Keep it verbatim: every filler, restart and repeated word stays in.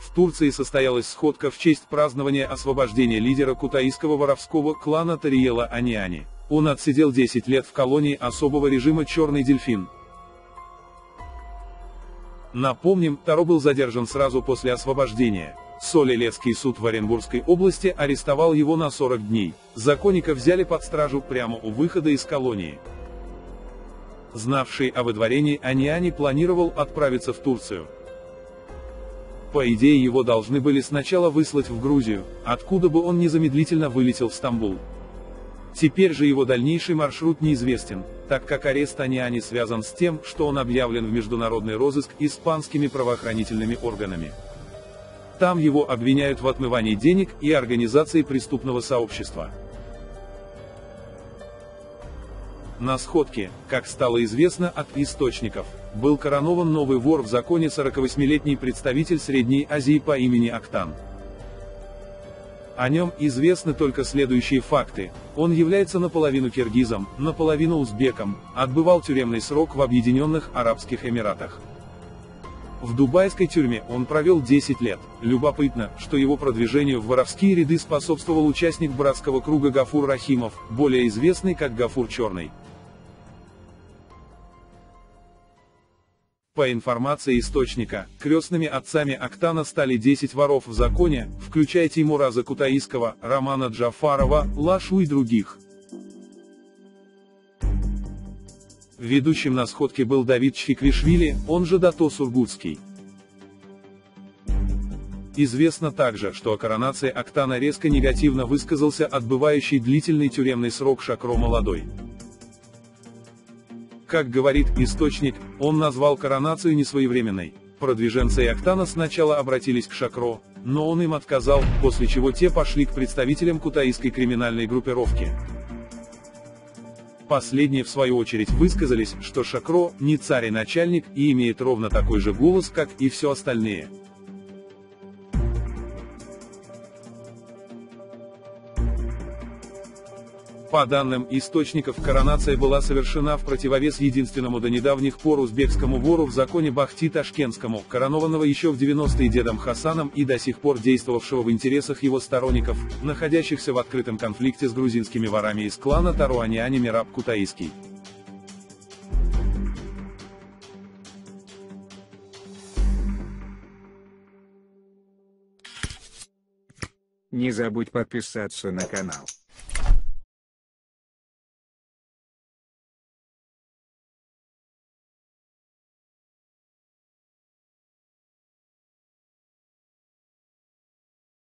В Турции состоялась сходка в честь празднования освобождения лидера кутаисского воровского клана Тариела Аниани. Он отсидел десять лет в колонии особого режима «Черный дельфин». Напомним, Таро был задержан сразу после освобождения. Солилецкий суд в Оренбургской области арестовал его на сорок дней. Законника взяли под стражу прямо у выхода из колонии. Знавший о выдворении Аниани планировал отправиться в Турцию. По идее, его должны были сначала выслать в Грузию, откуда бы он незамедлительно вылетел в Стамбул. Теперь же его дальнейший маршрут неизвестен, так как арест Аниани связан с тем, что он объявлен в международный розыск испанскими правоохранительными органами. Там его обвиняют в отмывании денег и организации преступного сообщества. На сходке, как стало известно от источников, был коронован новый вор в законе сорокавосьмилетний представитель Средней Азии по имени Актан. О нем известны только следующие факты: он является наполовину киргизом, наполовину узбеком, отбывал тюремный срок в Объединенных Арабских Эмиратах. В дубайской тюрьме он провел десять лет. Любопытно, что его продвижению в воровские ряды способствовал участник братского круга Гафур Рахимов, более известный как Гафур Черный. По информации источника, крестными отцами Актана стали десять воров в законе, включая Тимура Закутаисского, Романа Джафарова, Лашу и других. Ведущим на сходке был Давид Чхиквишвили, он же Дато Сургутский. Известно также, что о коронации Актана резко негативно высказался отбывающий длительный тюремный срок Шакро Молодой. Как говорит источник, он назвал коронацию несвоевременной. Продвиженцы Актана сначала обратились к Шакро, но он им отказал, после чего те пошли к представителям кутаисской криминальной группировки. Последние в свою очередь высказались, что Шакро не царь и начальник и имеет ровно такой же голос, как и все остальные. По данным источников, коронация была совершена в противовес единственному до недавних пор узбекскому вору в законе Бахти Ташкентскому, коронованного еще в девяностые дедом Хасаном и до сих пор действовавшего в интересах его сторонников, находящихся в открытом конфликте с грузинскими ворами из клана Таро Аниани Мераб Кутаисский. Не забудь подписаться на канал.